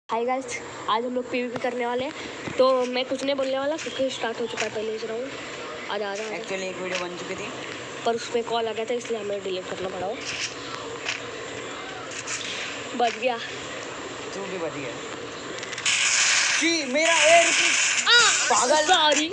Hi guys, आज हम लोग पीवीपी करने वाले हैं। तो मैं कुछ नहीं बोलने वाला क्योंकि स्टार्ट हो चुका है पहले से राउंड। आजा एक्चुअली एक वीडियो बन चुकी थी पर उसमें कॉल आ गया था इसलिए हमें डिलीट करना पड़ा। बच गया, तू भी बच गया। मेरा पागल सॉरी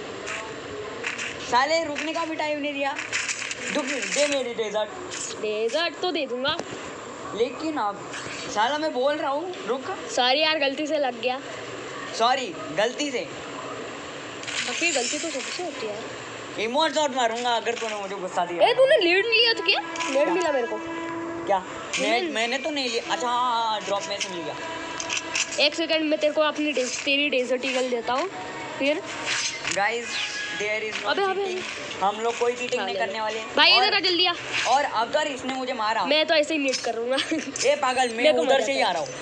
साले, रुकने का भी टाइम नहीं दिया। दे मेरी डेजर्ट तो दे दूंगा, लेकिन अब साला मैं बोल रहा हूँ रुक। सॉरी यार, गलती से लग गया। सॉरी गलती से। फिर गलती तो सबसे होती है। इमोट शॉट मारूंगा अगर तूने मुझे गुस्सा दिया। ए तूने लीड लिया तो क्या लीड मिला मेरे को? क्या मैंने तो नहीं लिया। अच्छा हाँ, ड्रॉप में से मिल गया। एक सेकंड में तेरे को अपनी तेरी डेजर्ट ईगल देता हूँ। फिर guys there is no cheating, हम लोग कोई चीटिंग नहीं करने वाले भाई। इधर आ जल्दी आ। और अगर इसने मुझे मारा मैं तो ऐसे ही नीट कर लूंगा। ए पागल, मैं उधर से ही आ रहा हूँ।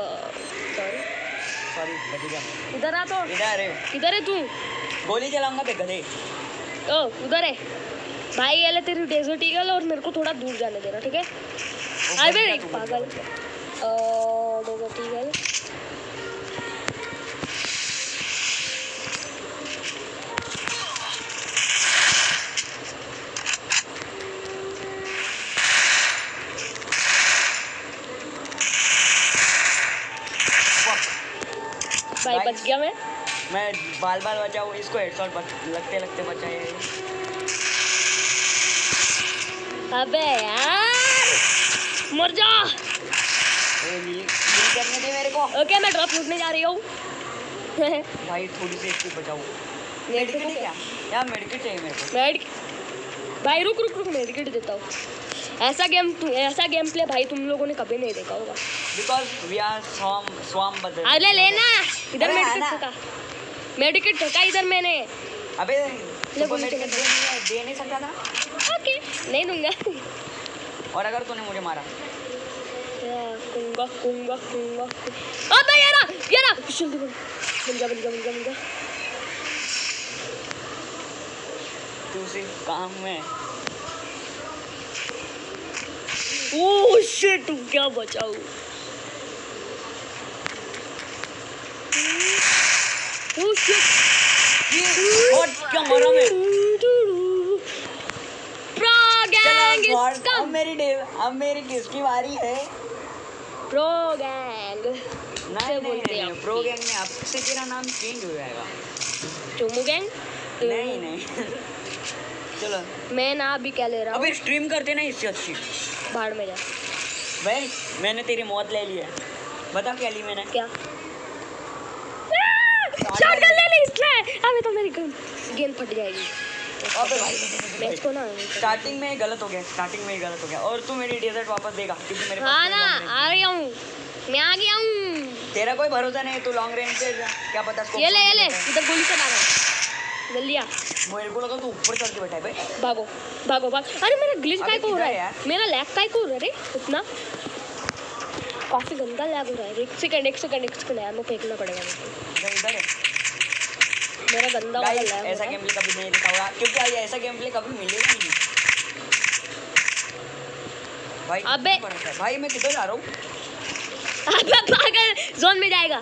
सॉरी बच गया। इधर आ। तो इधर है तू। गोली चलाऊंगा बे गधे। ओ उधर है भाई। ये ले तेरी डेजर्ट ईगल और मेरे को थोड़ा दूर जाने देना, ठीक है? आई बे पागल। डेजर्ट ईगल भाई बच गया। मैं बाल बचाऊँ इसको। हेडशॉट लगते लगते बचाए। अबे यार मर जा। करने दे मेरे को। ओके मैं ड्रॉप लूटने जा रही हूँ। भाई थोड़ी सी इसकी बचाओ। मेडिकेट क्या यार? मेडिकेट चाहिए मेरे को। भाई रुक मेडिकेट देता हूँ। ऐसा गेम प्ले भाई तुम लोगों ने कभी नहीं देखा होगा। Because we are swamp बदल। अरे लेना इधर मेडिकेट ठोका इधर मैंने। अबे दे नहीं सकता था। ओके नहीं दूंगा। और अगर तूने मुझे मारा कुंगा अबे यार जल्दी बन जा। तू सिर्फ काम में। ओह शिट, तू क्या बचाऊ। ओह शिट, और क्या मारा मैं? Pro gang is come. अब मेरी किसकी बारी है? Pro gang. नहीं प्रो गैंग में आपसे तेरा नाम चेंज हो जाएगा। चोमू गैंग? नहीं चलो मैं ना अभी क्या ले रहा हूँ। अबे स्ट्रीम करते ना, इससे अच्छी भाड़ में जा। भाई मैंने तेरी मौत ले ली है। बता क्या ली मैंने? क्या? शॉटगन ले ली इसने। अबे तो मेरी गेंद फट जाएगी। अबे भाई मैच को ना स्टार्टिंग में ही गलत हो गया। और तू मेरी डेजर्ट वापस देगा क्योंकि मेरे पास ना आ रही हूँ। मैं आ गया हूँ। तेरा कोई भरोसा नहीं। तू लॉन्ग रेंज से क्या पता। ये ले इधर गोली चला रहा। जल्दी आ। मेरे को लगा तू ऊपर चढ़ के बैठा है भाई। भागो। अरे मेरा ग्लिच काय को हो रहा है? मेरा लैग काय को हो रहा है रे इतना? काफी गंदा लैग हो रहा है। एक सेकंड यार, मैं फेंकना पड़ेगा मुझे। इधर है मेरा गंदा वाला लैग। ऐसा गेम प्ले कभी नहीं देखा होगा क्योंकि ऐसा गेम प्ले कभी मिलेगा नहीं भाई। अबे भाई मैं किधर जा रहा हूँ? अबे पागल, जोन में जाएगा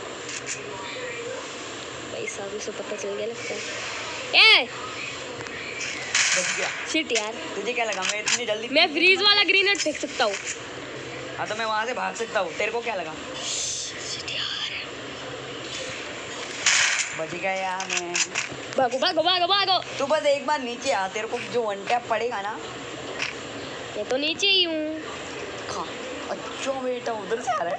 भाई। सभी से पता चल गया लगता है। ए बच गया। शिट यार, तुझे क्या लगा मैं इतनी जल्दी? मैं फ्रीज वाला ग्रेनेड फेंक सकता हूँ। हाँ तो मैं वहाँ से भाग सकता हूँ। तेरे को क्या लगा? शिट यार, बच गया यार मैं। भागो। तू बस एक बार नीचे आ, तेरे को जो वन टैप पड़ेगा ना। मैं तो नीचे ही हूँ। अच्छा बेटा उधर से आ रहा है।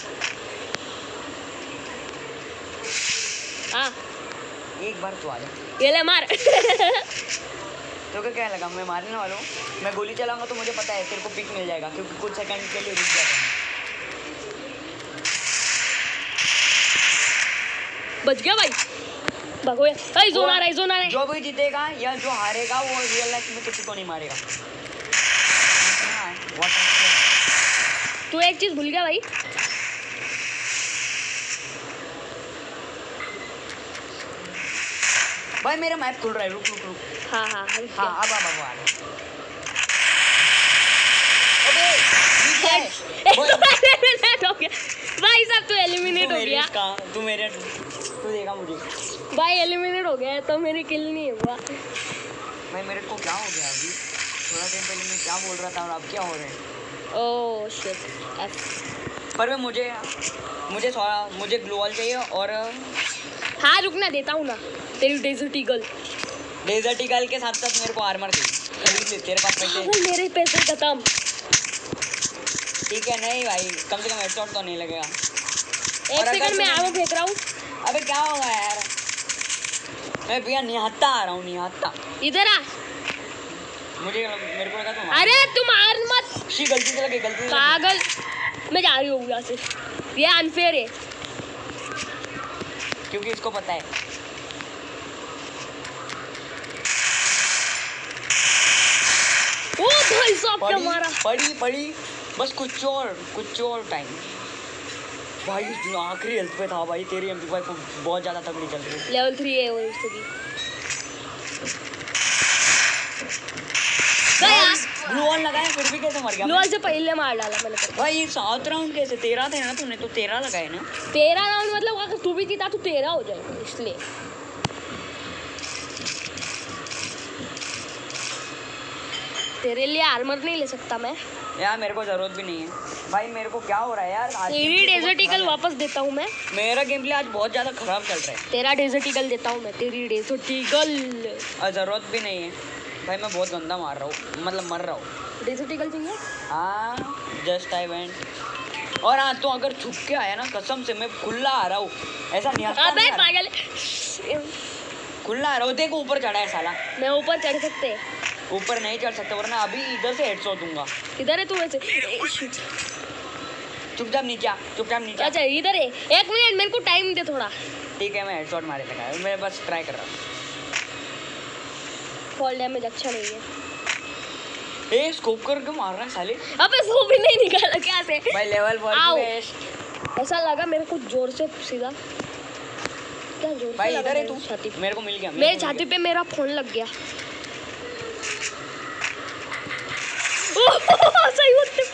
हाँ एक बार तू आ जा। ये ले मार। तो क्या लगा मैं मारने वाला हूँ? मैं गोली चलाऊंगा तो मुझे पता है तेरे को पिक मिल जाएगा क्योंकि कुछ सेकंड के लिए रुक जाता है। बच गया भाई। भागो यार। जोन आ रहा है। जो भी जीतेगा या जो हारेगा वो रियल लाइफ में किसी को नहीं मारेगा। तू एक चीज भूल गया भाई। भाई मेरा मैप खुल रहा है। रुक। हाँ अब आ भाई साहब तो एलिमिनेट हो गया तू देखा मुझे भाई, एलिमिनेट हो गया तो मेरी किल नहीं हुआ भाई। मेरे को क्या हो गया अभी? थोड़ा टाइम पहले मैं क्या बोल रहा था और अब क्या हो रहा है? Oh shit. पर मुझे ग्लू वॉल चाहिए और हाँ रुकना, देता हूँ ना तेरी डेजर्ट ईगल के साथ साथ मेरे को आर्मर दे, खरीद ले, तेरे पास पैसे। मेरे पैसे खत्म। ठीक है, नहीं भाई, कम से कम हेडशॉट तो नहीं लगेगा। एक सेकंड में आर्मर फेंक रहा हूँ। अबे क्या होगा यार, मैं भैया निहत्ता आ रहा हूँ, निहत्ता। इधर आ। मेरे को लगा तुम। अरे तुम मार मत। गलती से लगे पागल। मैं जा रही हूँ यहाँ से, ये अनफेयर है क्योंकि इसको पता है। ओ भाई साहब क्या मारा। पड़ी बस कुछ और टाइम भाई। आखिरी हेल्थ पे था भाई। तेरी MP5 को बहुत ज्यादा तगड़ी चल रही है। लेवल 3 है वो इसकी। ग्लू वॉल लगाया फिर भी कैसे मर गया? ग्लू वॉल से पहले मार डाला मैंने भाई। ये 7 राउंड कैसे? 13 थे ना, तूने तो 13 लगाए ना। 13 राउंड मतलब अगर तू भी जीता तो 13 हो जाएगा, इसलिए। तेरे लिए आर्मर नहीं ले सकता मैं यार, मेरे को जरूरत भी नहीं है भाई। मेरे को क्या हो रहा है यार? तेरी डेजर्ट ईगल वापस देता हूँ मैं। मेरा गेम प्ले आज बहुत ज्यादा खराब चल रहा है। तेरा डेजर्ट ईगल देता हूँ मैं, तेरी डेजर्ट ईगल। जरूरत भी नहीं है भाई, मैं बहुत गंदा मार रहा हूँ, मतलब मर रहा हूँ। डेजर्ट ईगल चाहिए? हाँ, जस्ट आई वेंट। और हाँ, तो अगर छुप के आया ना, कसम से मैं खुला आ रहा हूँ, ऐसा नहीं आता। अबे पागल, खुला आ रहा हूँ। देखो ऊपर चढ़ा है साला। मैं ऊपर चढ़ सकते? ऊपर नहीं चढ़ सकते, वरना अभी इधर से हेडशॉट दूंगा। इधर है तू वैसे? चुपचाप नीचे। अच्छा इधर है। 1 मिनट मेरे को टाइम दे थोड़ा। ठीक है, मैं हेडशॉट मारे लगा, मैं बस ट्राई कर रहा हूँ। फॉल डैमेज अच्छा नहीं है। ए स्कोप करके मार रहा है साले। अबे वो भी नहीं निकाला क्या से भाई। Level 4 vest. ऐसा लगा मेरे को जोर से सीधा। क्या जोर भाई से इधर है तू? छाती मेरे को मिल गया। मेरे छाती पे मेरा फोन लग गया। सही वक्त पे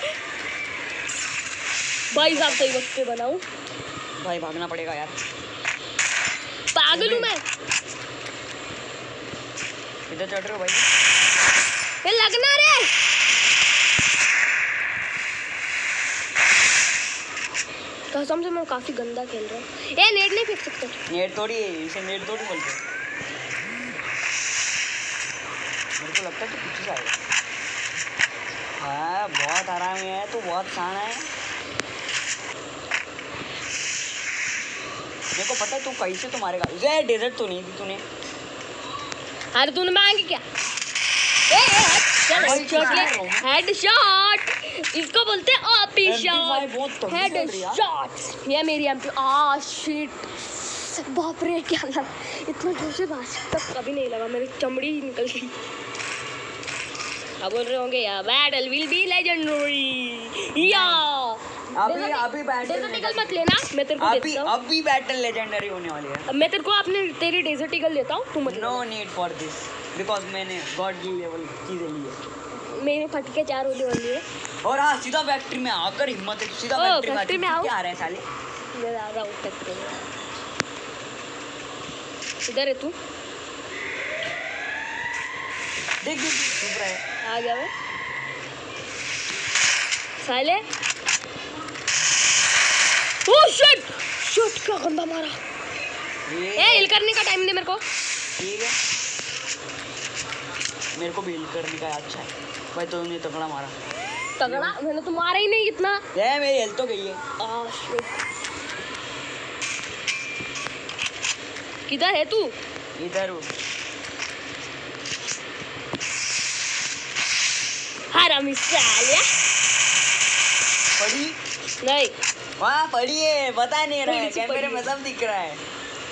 भाई साहब, सही वक्त पे बनाऊं। भाई भागना पड़ेगा यार, पागल हूँ मैं। इधर चढ़ रहे हो भाई? ये लगना रे। कसम से मैं काफी गंदा खेल रहा हूँ। ये नेट नहीं फेंक सकते? नेट थोड़ी है, इसे नेट थोड़ी बोलते हैं। मेरे को लगता है तो कुछ ही आएगा। हाँ, बहुत आराम है, तो बहुत शान है। मेरे को पता है तू कैसे तो मारेगा। ये डेजर्ट तो नहीं दी तूने। अरे तूने मांगी क्या? हेडशॉट इसको बोलते हैं। OP shot, headshot. ये मेरी एमपी। आ शिट, बाप रे क्या लगा। इतना जोर से बात तक कभी नहीं लगा, मेरी चमड़ी ही निकल गई। क्या बोल रहे होंगे यार? Battle will be legendary. या अभी बैटल मत लेना, मैं तेरे को देता हूं। अभी बैटल लेजेंडरी होने वाली है। अब मैं तेरे को अपने तेरी डेजर्ट ईगल देता हूं, तू मत। No need for this, because मैंने गॉड की लेवल चीजें ली है। मेरे फटके 4 होने वाली है। और हाँ, सीधा फैक्ट्री में आकर हिम्मत है, सीधा फैक्ट्री में आओ। क्या आ रहा है साले? मैं आ रहा हूं फैक्ट्री में। इधर है तू? देख चुप रहा है। आ गया मैं साले। ओह शिट, क्या गंदा मारा। हिल करने का टाइम दे मेरे को। ठीक है, मेरे को भी हिल करने का अच्छा है भाई। तूने तगड़ा मारा। तगड़ा? मैंने तो मारा ही नहीं इतना। ये मेरी हेल्थ तो गई है। किधर है तू? इधर हूँ। हरामी साले। पड़ी नहीं, वहाँ पड़ी है, बता नहीं रहा है, कैमरे में सब दिख रहा है।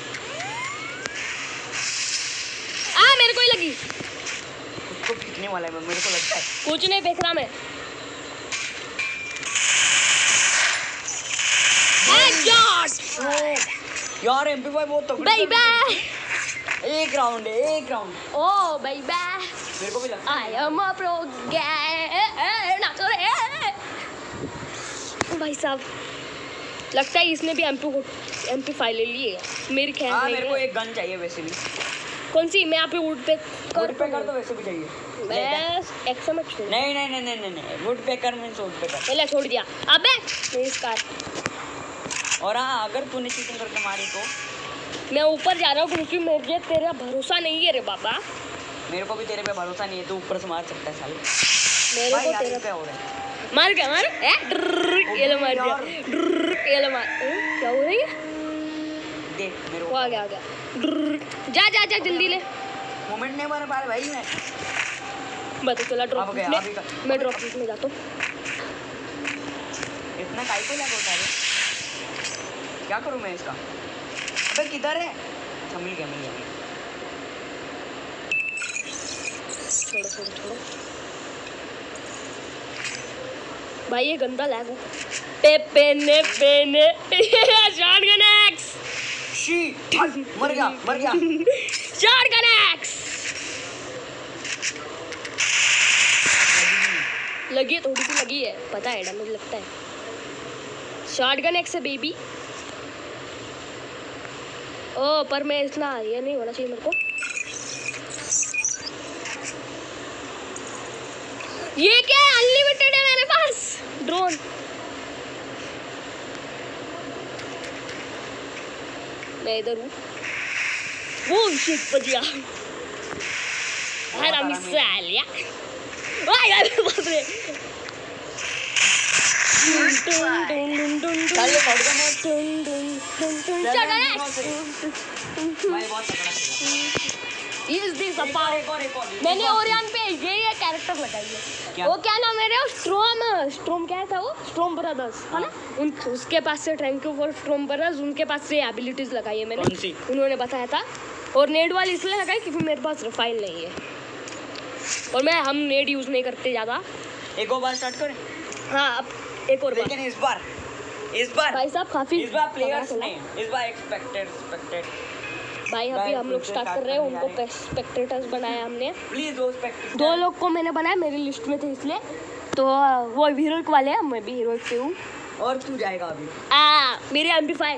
मेरे को ही लगी। उसको फेंकने वाला है, मेरे को लगता है। कुछ नहीं फेंक रहा मैं। हेडशॉट। यार MP5 बहुत तगड़ी। बेबी एक राउंड है, एक राउंड। ओ बेबी, मेरे को भी लगता है। आई एम अ प्रो भाई साहब लगता है इसने भी MP5 ले ली है मेरी ख्याल में। मेरे को एक गन चाहिए वैसे भी। कौन सी? मैं यहाँ पे वुड पे कर तो वैसे भी चाहिए। मैं एक्सम में छोड़। नहीं woodpecker means woodpecker. पहले छोड़ दिया। अबे मेरी कार। और हाँ, अगर तूने चीटिंग करके मारी तो मैं ऊपर जा रहा हूँ क्योंकि मुझे तेरा भरोसा नहीं है रे बाबा। मेरे को भी तेरे पे भरोसा नहीं है, तू ऊपर से मार सकता है साले। मेरे को तेरे पे हो रहा है। मार क्या मार? ये लो मार दिया। ये लो मार। क्या हो रही है? देख मेरे को आ गया जा जा जा जल्दी ले। मोमेंट नहीं बना पा रहा भाई मैं। बता चला ड्रॉप में। मैं ड्रॉप में जाता हूँ। इतना काई को लगा होता है? क्या करूँ मैं इसका? अबे किधर है? मिल गया छोड़ो भाई, ये गंदा लैग हो। पेने शॉटगन एक्स। शीट मर गया शॉटगन एक्स लगी है, थोड़ी सी लगी है, पता है डैमेज लगता है। शॉटगन एक्स है बेबी। ओ पर मैं इतना ये नहीं होना चाहिए मेरे को। ये क्या है? अनलिमिटेड है मेरे पास ड्रोन। मैं इधर हूँ। वो शिट बच गया। हरा मिसाल या। वाह यार बाप रे। मैंने ओरियन पे ये कैरेक्टर लगाई है। वो क्या नाम है रे? स्ट्रोम क्या था वो? स्ट्रोम ब्रदर्स है ना? उसके पास से thank you for storm brothers. उनके पास से एबिलिटीज लगाई है मैंने, उन्होंने बताया था। और नेड वाली इसलिए लगाई क्योंकि मेरे पास रिफाइल नहीं है और हम नेड यूज नहीं करते ज़्यादा। एक और बार स्टार्ट करें? हाँ अब एक और बार। लेकिन इस बार भाई साहब काफी इस बार प्लेयर्स नहीं, इस बार एक्सपेक्टेड भाई अभी हम लोग स्टार्ट कर रहे हैं। उनको स्पेक्टेटर्स बनाया हमने। प्लीज दो लोग को मैंने बनाया, मेरी लिस्ट में थे इसलिए। तो वो हीरोइक वाले हैं, मैं भी हीरोइक पे हूँ। और तू जाएगा अभी? मेरी MP5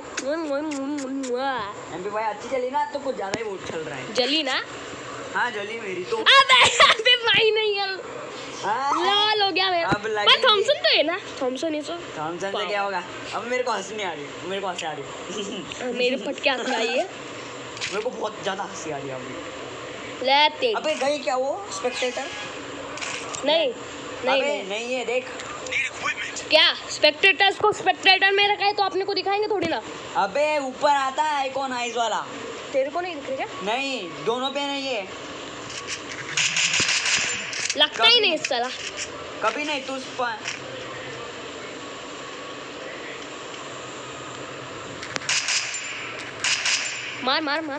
अच्छी चली ना तो कुछ ज्यादा ही वोट चल रहा है। जली ना? हाँ जली मेरी तो। अबे भाई नहीं यार, लाल हो गया मेरा। पर थॉमसन तो है ना? थॉमसन से क्या होगा? अब मेरे को हंसी नहीं आ रही, मेरे को हंसी आ रही। मेरे फटके हाथ में आई है। मेरे को बहुत ज्यादा हंसी आ रही है अभी। लेते अबे गई क्या वो स्पेक्टेटर? नहीं ये देख। क्या स्पेक्टेटर्स को स्पेक्टेटर में रखा है तो अपने को दिखाएंगे थोड़ी ना। अबे ऊपर आता है आइकॉन आइज वाला। तेरे को नहीं दिख रहा क्या? नहीं दोनों पे नहीं है, लगता ही नहीं इस साला। कभी नहीं तू मार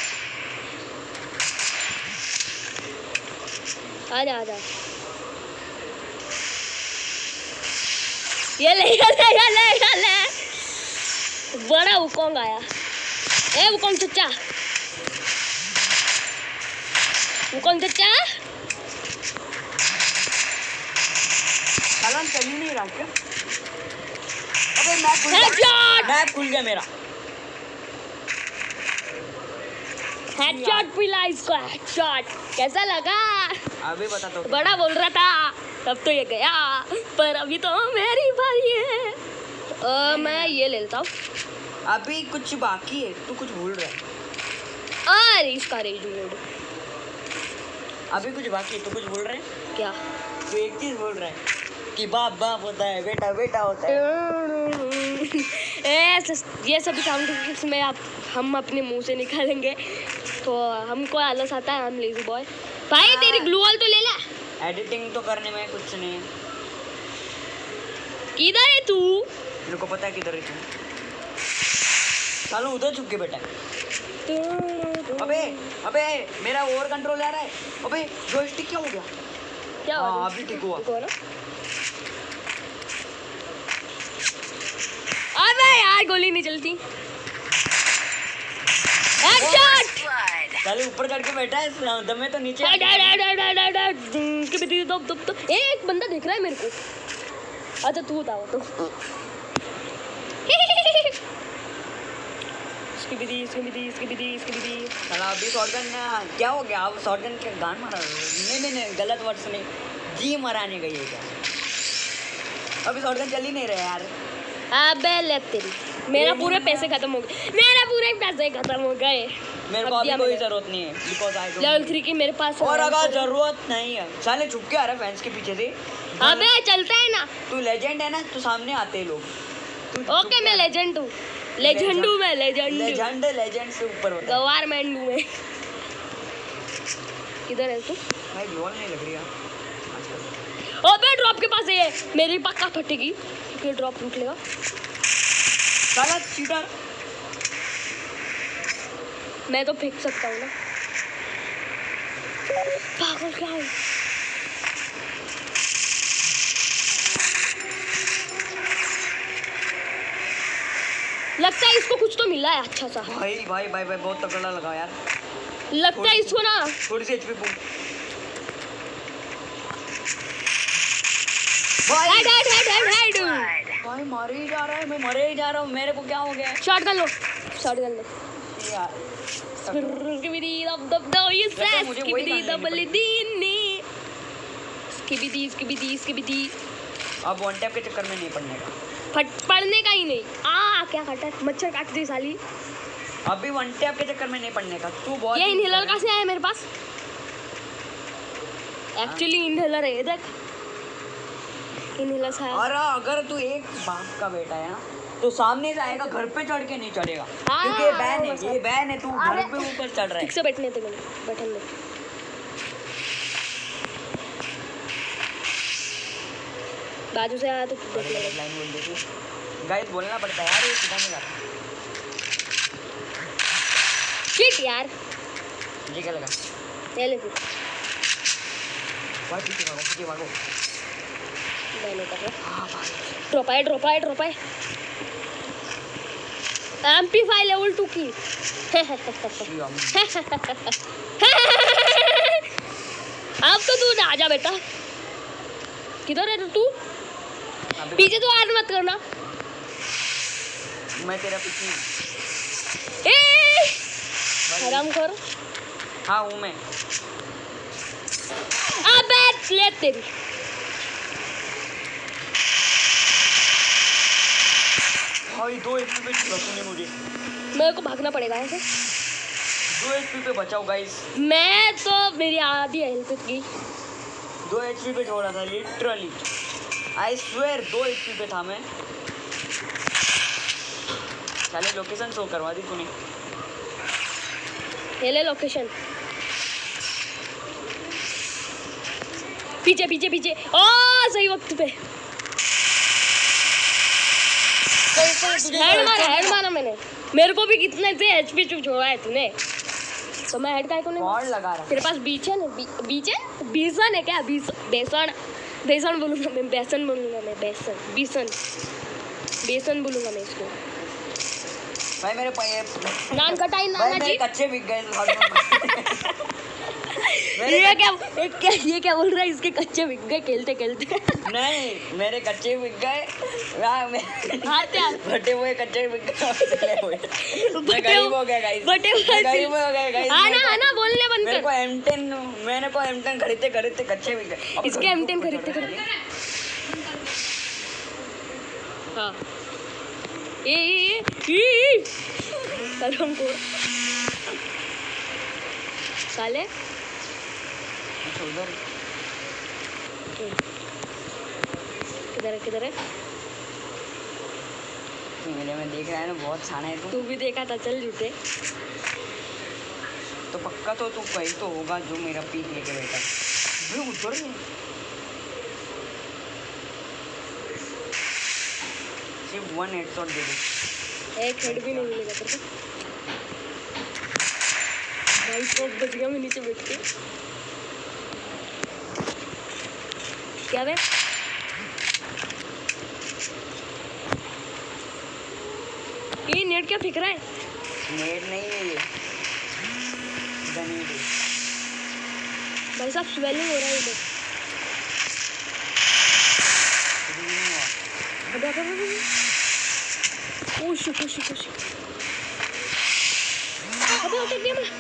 आजा ये ले बड़ा वुकोंग आया। ए वुकोंग चचा चल ही नहीं रहा क्या? अबे मैप खुल गया मेरा। हेडशॉट पिला इसको, हेडशॉट कैसा लगा? अभी बता तो। बड़ा बोल रहा था तब तो ये गया, पर अभी तो मेरी बारी है। मैं ये ले लेता हूँ। अभी कुछ बाकी है, तू कुछ भूल रहा है। अरे इसका रेज मोड अभी कुछ बाकी है, तू कुछ भूल रहा है क्या? तू एक चीज बोल रहा है कि बाप होता है, बेटा होता है। ये सब साउंड में हम अपने मुंह से निकालेंगे तो हमको आलस आता है। हम लेजी बॉय। भाई तेरी ग्लू वॉल तो ले ला। एडिटिंग तो करने में कुछ नहीं है। किधर है तू? मेरे को पता है किधर है तू। चलो उधर छुप के बैठा। अबे मेरा ओवर कंट्रोल आ रहा है। अबे जॉयस्टिक क्या हो गया? क्या हो? अभी ठीक हुआ। अबे यार गोली नहीं चलती। हेडशॉट। चल ऊपर चढ़ के बैठा है, दम में तो नीचे। एक बंदा दिख रहा है मेरे को। अच्छा तू बताओ तो। साला अभी शॉटगन क्या हो गया? अब शॉटगन के गान मारा? नहीं गलत वर्ड सुने, जी मराने गई है क्या? अभी शॉटगन चल ही नहीं रहा यार। अबे ले तेरी, मेरा पूरे पैसे खत्म हो गए, मेरे को अभी कोई जरूरत नहीं है बिकॉज़ आई डोंट लेवल 3 की मेरे पास और अगर जरूरत नहीं है साले छुप के आ रहा फैंस के पीछे से। अबे चलता है ना, तू लेजेंड है ना, तू सामने आते हैं लोग। ओके मैं लेजेंड हूँ, मैं लेजेंड से ऊपर होता है। गवर्नमेंट हूँ मैं। किधर है तू? भाई ग्लोल नहीं लग रही है आजकल। अबे ड्रॉप के पास है, मेरी पक्का फटेगी क्योंकि ड्रॉप टूट लेगा। साला चीटर, मैं तो फेंक सकता हूँ ना। पागल क्या है? लगता है इसको कुछ तो मिला है अच्छा सा। भाई बहुत तगड़ा लगा यार। लगता है इसको ना थोड़ी सी एचपी पूछ भाई। हेड भाई मारे ही जा रहा है, मैं मरे ही जा रहा हूँ। मेरे को क्या हो गया? शॉटगन लो यार अब वन टैप के चक्कर में नहीं पड़ने का। पढ़ने का ही नहीं। क्या काटा? मच्छर काट दी साली। अभी वन टैप के चक्कर में नहीं पड़ने का। तू बहुत ये इनहेलर कहाँ से आया मेरे पास? एक्चुअली इनहेलर है, देख इनहेलर से। और अगर तू एक बाप का बेटा है ना तो सामने से आएगा, घर पे चढ़ के नहीं चढ़ेगा क्योंकि ये बैन है। तू घर पे ऊपर चढ़ रहा है। ठीक से बैठने दे, बैठने दे। बाजू से आया तो देख ले। लाइन बोल दे तू। गाइस बोलना पड़ता है यार, ये सीधा नहीं जाता। शिट यार, मुझे क्या लगा? ले ले फिर। भाई पीछे भागो। मैंने कहा ड्रॉप आए। एम्पलीफाई लेवल 2 की। अब तो तू आ जा बेटा। किधर है तू? पीछे तो हाथ मत करना। मैं तेरा पीछे। आराम कर। हाँ हूँ मैं। अबे ले तेरी। भाई 2 एचपी पे छुड़ा तूने मुझे। मेरे को भागना पड़ेगा ऐसे। 2 एचपी पे बचाओ गाइस। मैं तो मेरी आधी हेल्थ गई। 2 एचपी पे छोड़ा था लिटरली। आई स्वेयर 2 एचपी पे था मैं। साले लोकेशन शो करवा दी तूने। ये ले लोकेशन। पीछे सही वक्त पे। हेड मारा मैंने। मेरे को भी कितने थे एचपी छोड़ा है तूने, तो मैं हेड का को नहीं लगा रहा। तेरे पास बीच है ना? बीच है? बेसन है क्या? बेसन बोलूँगा मैं, बेसन बोलूँगा मैं इसको। भाई मेरे नान कटाई नाना जी कच्चे बिक गए। ये क्या बोल रहा है? इसके कच्चे बिक गए खेलते नहीं मेरे कच्चे बिक गए। बटे हुए कच्चे बिक गए। मैं गरीब हो गया गाइस। आना बोलने बंद कर। मैंने को M10 खरीदते कच्चे बिक गए। इसके M10 खरीदते हाँ। साले किधर है? मेरे में देख रहा है ना, बहुत छाना है तू भी देखा था। चल झूठे तो पक्का तो तू वही तो होगा जो मेरा पीक लेके बैठा। उधर सिर्फ 1 हेडशॉट दे दे। एक हेड भी नहीं मिलेगा तेरे को। भाई स्कोप बच गया मैं नीचे बैठ के। क्या है? ये नेट क्या फेंक रहा है? नेट नहीं है ये, गनेट है। भाई साहब स्वेलिंग हो रहा है इधर। Oh shit. अबे उतर दिया मैं।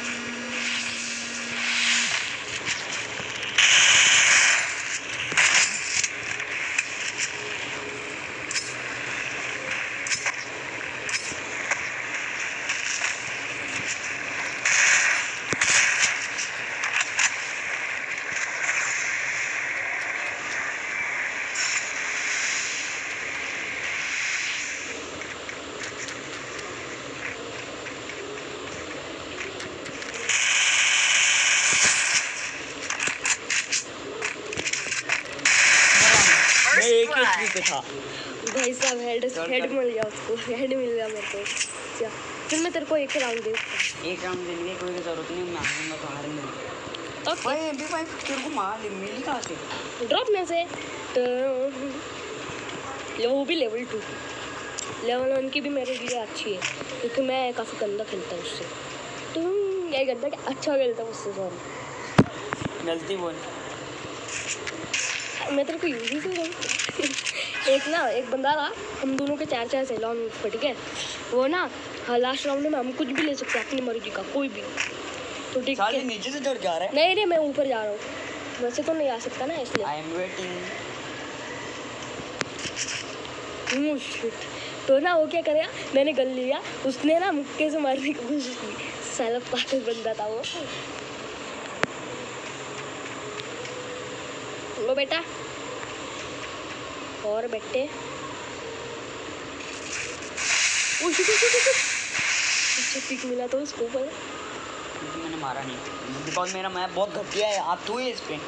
एक HP पे था भाई साहब। हेड मिल गया उसको, हेड मिल गया मेरे को। क्या फिर मैं तेरे को एक राउंड दे, एक राउंड देने की कोई जरूरत नहीं, मैं आऊंगा तो हारेंगे। ओके भाई MP5 तेरे को मार मिली कहाँ से? ड्रॉप में से। तो वो भी लेवल 2, लेवल 1 की भी मेरे लिए अच्छी है क्योंकि मैं काफ़ी गंदा खेलता हूँ उससे। तो ये गंदा क्या अच्छा खेलता हूँ उससे। सॉरी गलती बोल। मैं तेरे को यूज ही से एक ना एक बंदा था, हम दोनों के 4-4 से लॉन पर, ठीक है। वो ना लास्ट राउंड में हम कुछ भी ले सकते हैं अपनी मर्जी का, कोई भी। तो ठीक है, नीचे से चढ़ जा रहा है। नहीं मैं ऊपर जा रहा हूँ, वैसे तो नहीं आ सकता ना इसलिए। I am waiting. शिट। तो ना वो क्या करेगा, मैंने गन लिया, उसने ना मुक्के से मारने की कोशिश की। साला पागल बंदा था वो बेटा। और बेटे अच्छा पिक मिला तो उसको पर मैंने मारा नहीं बिकॉज मेरा मैप बहुत घटिया है। आप तू ही इस पे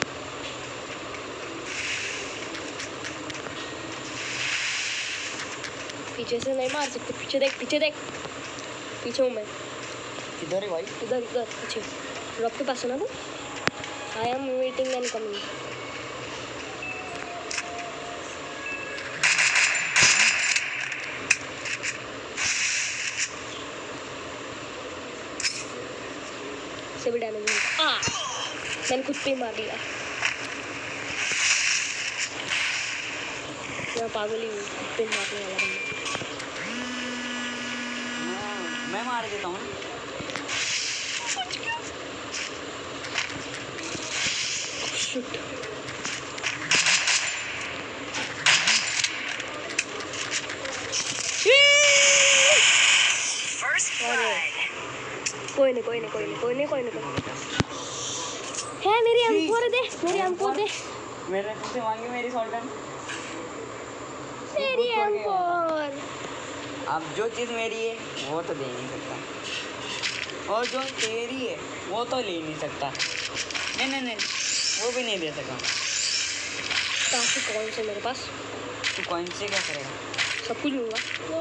पीछे से नहीं मार सकते। पीछे देख, पीछे देख, पीछे हूँ मैं। किधर है भाई? इधर इधर पीछे ड्रॉप के पास है ना तू। I am waiting and coming. से भी डैमेज मिला। मैंने खुद पे ही मार दिया। मैं पागल ही हूँ, खुद पे मारने वाला बंदा। मैं मार देता हूँ। शिट। कोई नहीं है। मेरी M4 दे, मेरी M4 दे। मैंने तुझसे मांगी मेरी शॉटगन। मेरी M4। अब जो चीज़ मेरी है वो तो दे नहीं सकता, और जो तेरी है वो तो ले नहीं सकता। नहीं वो भी नहीं दे सका। काफी कौन से मेरे पास? तू कौन से क्या करेगा? सब कुछ लूँगा।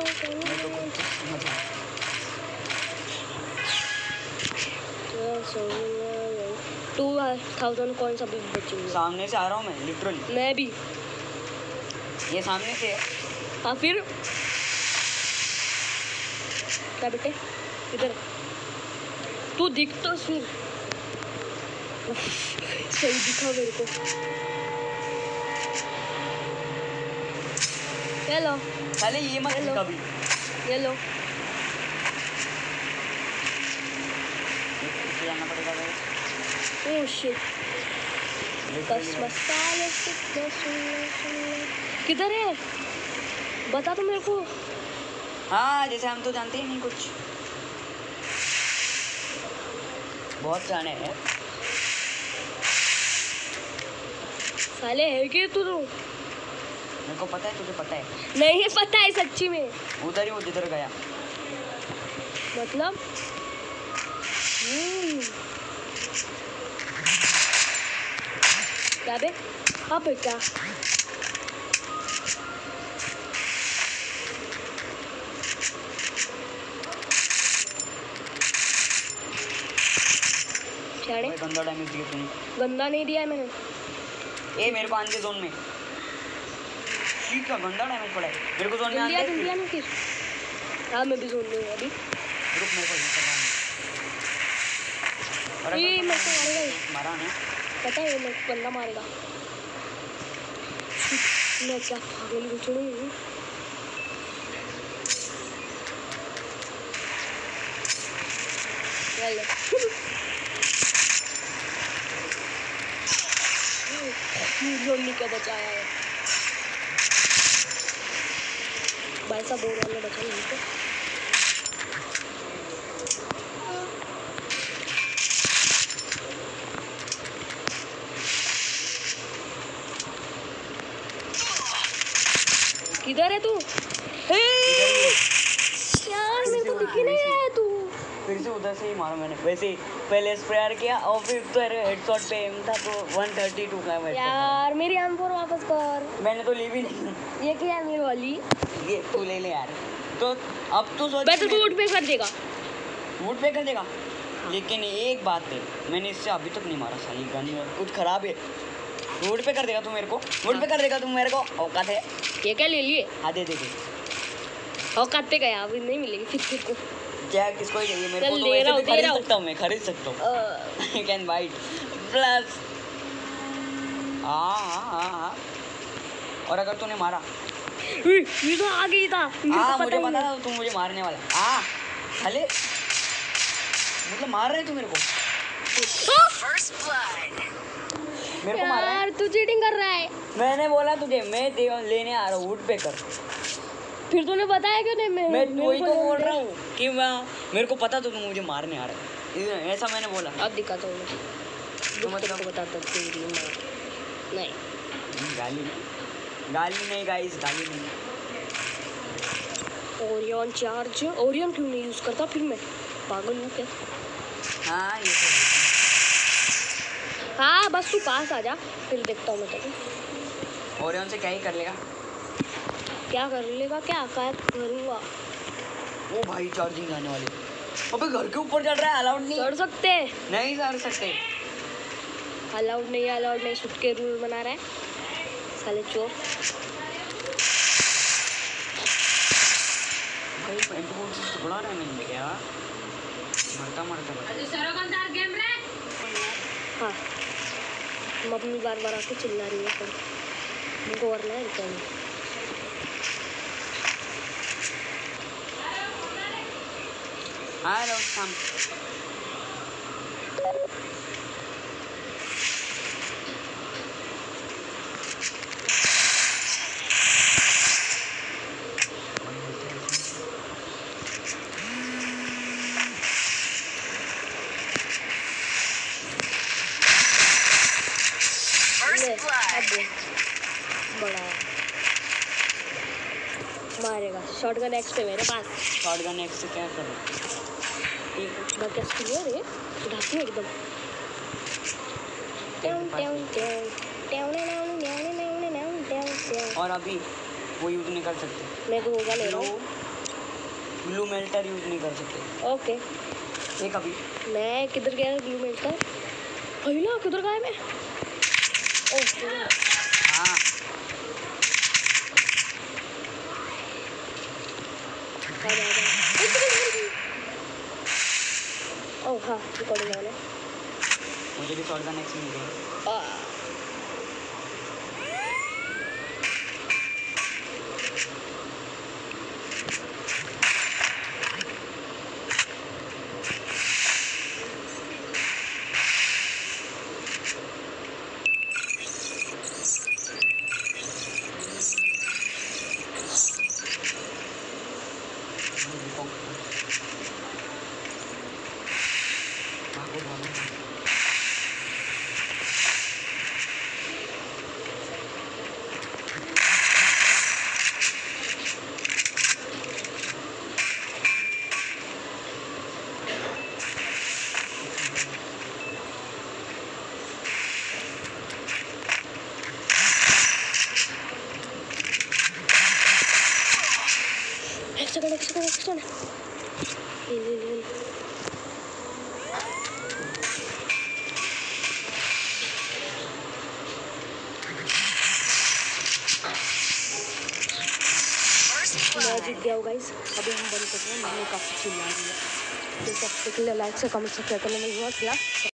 2000 कौन सा भी बचेंगे। सामने से आ रहा हूँ मैं, लिटरली। मैं भी। ये सामने से है। हाँ फिर क्या बेटे, इधर तू दिख तो फिर। सही दिखा मेरे को। हेलो साले ये मत कभी। हेलो जाना पड़ेगा भाई। Oh shit. किधर है बता तो मेरे को। हाँ जैसे हम तो जानते ही नहीं कुछ। बहुत जाने हैं साले। है कि तू तो मेरे को पता है, तुझे पता है? नहीं पता है सच्ची में। उधर ही वो जिधर गया। मतलब क्या बे? अब क्या गंदा डैमेज दिया तूने। गंदा नहीं दिया है मैंने। ए मेरे को आंदे जोन में। ठीक है गंदा डैमेज पड़ा है मेरे को जोन में। आंदे दिया ना फिर। हाँ मैं भी जोन में हूँ अभी। रुक मेरे को हिट करना है। ये मेरे को मारेगा। मारा ना पता है मेरे को बंदा मारेगा। मैं क्या पागल गुचड़ू। गलत। जोनी का बचाया है भाई साहब, बोल वाले बचा नहीं तो। किधर है तू? यार मेरे को दिख ही नहीं रहा है तू। फिर से उधर से ही मारा मैंने। वैसे पहले स्प्रेयर किया और फिर तो हेडशॉट पे एम था तो 132 का है। यार मेरी M4 वापस कर। मैंने तो ली भी नहीं। ये क्या है मेरी वाली? ये तू ले ले यार। तो अब तो सोच मैं तो वोट पे कर देगा। वोट पे कर देगा। लेकिन एक बात है, मैंने इससे अभी तक नहीं मारा। साली गन कुछ खराब है। वोट पे कर देगा तू मेरे को? वोट पे कर देगा तू मेरे को? औकात है? ये क्या ले लिए? हाँ दे दे। औकात पे गया, अभी नहीं मिलेगी फिर तेरे को। क्या किसको ही चाहिए? मेरे को तो ले वैसे रहा भी हूँ, खरीद सकता हूँ, मैं खरीद सकता हूँ। I can buy it plus. हाँ। और अगर तूने मारा, ये तो आ गई था। हाँ मुझे पता था तू मुझे मारने वाला। हाँ साले, मतलब मार रहे तू मेरे को? मेरे को मार रहा है? यार तू चीटिंग कर रहा है। मैंने बोला तुझे, मैं लेने आ रहा हूँ। वुड पे कर। फिर तूने बताया क्यों नहीं? मैं वही तो बोल रहा हूँ कि मेरे को पता तो तू मुझे मारने आ रहा है, ऐसा मैंने बोला। अब दिखाता हूँ मुझे तो मतलब बताता तेरी मार नहीं। गाली नहीं गाइस, गाली नहीं। ओरियन चार्ज, ओरियन क्यों नहीं यूज करता फिर? मैं पागल हूँ क्या? हाँ ये तो हाँ बस तू पास आ जा, फिर देखता हूँ मैं तेरे। ओरियन से क्या ही कर लेगा? क्या कर लेगा? क्या करूँगा? ओ भाई चार्जिंग आने वाली। अबे घर के ऊपर चढ़ रहा है। अलाउड नहीं चढ़ सकते? नहीं चढ़ सकते। अलाउड नहीं सुट के रूल बना रहा है साले चोर। भाई पेंटबॉल से टुकड़ा रहा है मैंने क्या? मरता हाँ मम्मी बार आके चिल्ला रही है पर उनको वरना है क्या नहीं। हेलो सम बड़ा मारेगा। शॉटगन एक्स पे मेरे पास। शॉटगन एक्स से क्या करूं? मैं क्या सुनिए रे ढाकू एकदम। और अभी वो यूज नहीं कर सकते। मैं तो होगा ले रहा हूँ। ब्लू मेल्टर यूज नहीं कर सकते। ओके एक अभी मैं किधर गया? ब्लू मेल्टर पहला किधर गया मैं? ओके हाँ ओह हाँ रिकॉर्डिंग वाला। मुझे भी शॉटगन एक्स मिल गई। एक सेकंड ले मैं जीत गया हूँ गाइस। अभी हम बंद कर रहे हैं। मैंने काफ़ी चिल्ला दिया। लाइक से कमेंट से क्या करने में हुआ खिला।